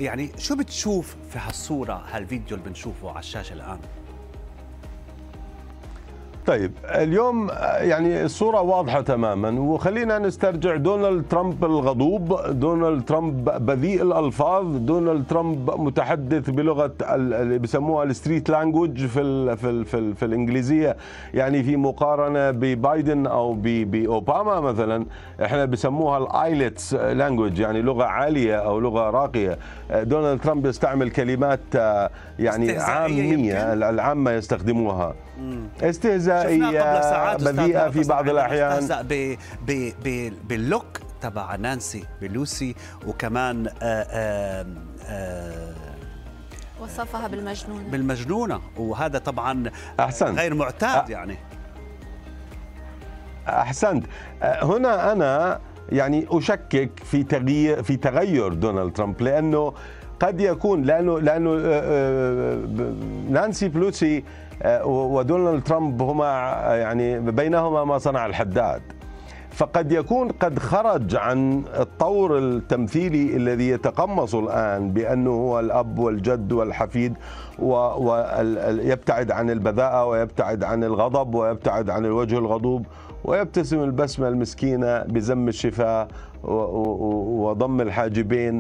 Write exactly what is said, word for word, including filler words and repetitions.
يعني شو بتشوف في هالصورة، هالفيديو اللي بنشوفه على الشاشة الآن؟ طيب اليوم يعني الصورة واضحة تماما، وخلينا نسترجع دونالد ترامب الغضوب، دونالد ترامب بذيء الألفاظ، دونالد ترامب متحدث بلغة اللي بسموها الستريت لانجوج في ال في ال في, ال في الإنجليزية، يعني في مقارنة ببايدن أو بأوباما مثلا احنا بسموها الايلتس لانجوج، يعني لغة عالية أو لغة راقية. دونالد ترامب يستعمل كلمات يعني عامية، العامة يستخدموها، استهزائية بذيئة في بعض الأحيان. استهزأ باللوك تبع نانسي بيلوسي، وكمان آآ آآ آآ وصفها بالمجنونة بالمجنونة، وهذا طبعا أحسنت. غير معتاد. يعني أحسنت. هنا أنا يعني أشكك في تغيير في تغير دونالد ترامب، لأنه قد يكون لأنه لأنه نانسي بلوسي ودونالد ترامب هما يعني بينهما ما صنع الحداد، فقد يكون قد خرج عن الطور التمثيلي الذي يتقمص الآن بأنه هو الأب والجد والحفيد، ويبتعد عن البذاءة ويبتعد عن الغضب ويبتعد عن الوجه الغضوب، ويبتسم البسمة المسكينة بزم الشفاه وضم الحاجبين